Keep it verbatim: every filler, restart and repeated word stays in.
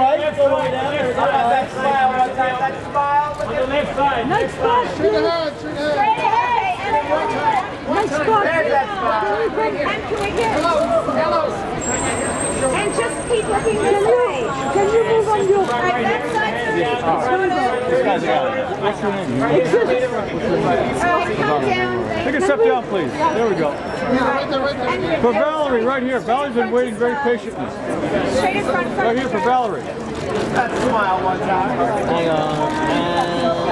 right. All the way down. There we go. That smile one time. That smile. On the left side. Nice spot. Straight ahead, straight ahead. Straight ahead. And Nice spot. There's that smile. and can we get Hello, hello. and just keep looking this way. Can you move on your Right, that side. This guy's got it. Alright, come down. Take a step down, please. There we go. Yeah, right there, right there. For Valerie, right here. Valerie's been waiting very patiently. Straight in front. Right here for Valerie. That smile one time. Hang on.